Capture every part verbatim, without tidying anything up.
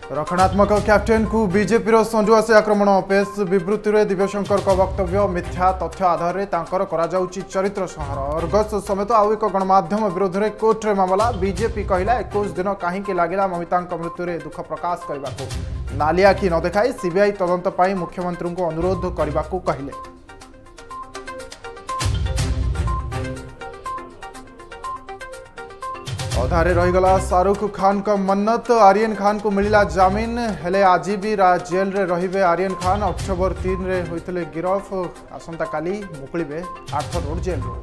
रक्षणात्मक captain को BJP संजुआ से आक्रमण पेश विवृत्ति में दिव्यशंकर वक्तव्य मिथ्या तथ्य आधार में चरित्र संहार अर्गस समेत आउ एक गणमाध्यम विरोध में कोर्टे मामला बीजेपी कहला इक्कीस दिन कहीं लगिला ममिता मृत्यु में दुख प्रकाश करने को नालिया कि न देखाई सीबीआई तदंत पर मुख्यमंत्री को अनुरोध करने को कहले। अधारे रहीगला शाहरुख खान का मन्नत आर्यन खान को मिला जामीन हेले आज भी जेल रे रहिबे आर्यन खान अक्टोबर तीन रे होइतले गिरफ आसंता काली मुकुलिबे आर्थर रोड जेल रो।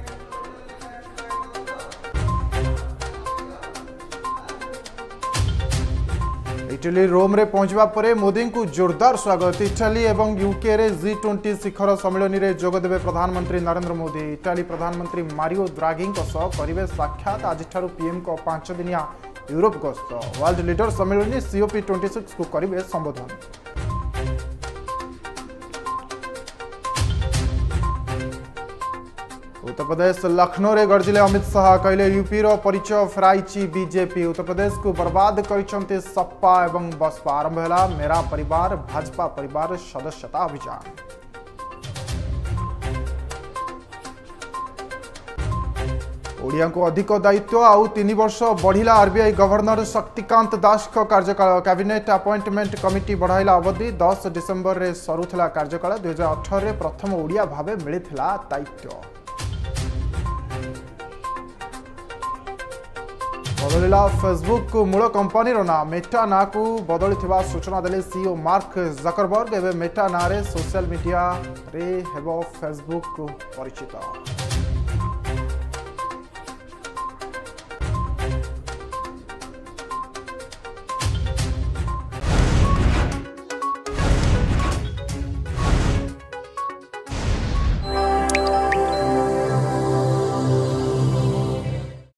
इटली रोम रे पहुंचवा परे मोदी को जोरदार स्वागत इटाली एवं यूके रे जी ट्वेंटी शिखर सम्मेलन में जोगदेवे प्रधानमंत्री नरेंद्र मोदी इटाली प्रधानमंत्री मारियो द्राघी करेंगे साक्षात आज पीएम को पांच दिनिया यूरोप गस्त वर्ल्ड लीडर सम्मेलन सीओपी ट्वेंटी सिक्स को करेंगे संबोधन। उत्तर प्रदेश लखनऊ रे गर्जिले अमित शाह कहले यूपी रो परिचय फेराई बीजेपी उत्तर प्रदेश को बर्बाद करिसंते सपा एवं बसपा आरंभ है मेरा परिवार भाजपा परिवार सदस्यता अभियान। ओडिया को अधिक दायित्व आउ तीन वर्ष बढ़िला आरबीआई गवर्नर शक्तिकांत दास का कार्यकाल कैबिनेट अपॉइंटमेंट कमिटी बढ़ाइला अवधि दस डिसेम्बर रे सरुथला कार्यकाल दुई हजार अठर प्रथम ओडिया भावे मिलिथिला दायित्व। बदलिला फेसबुक मूल कंपनी ना मेटा ना को बदली सूचना देले सीईओ मार्क जकरबर्ग एवं मेटा ना रे सोशल मीडिया रे हेबो फेसबुक परिचित।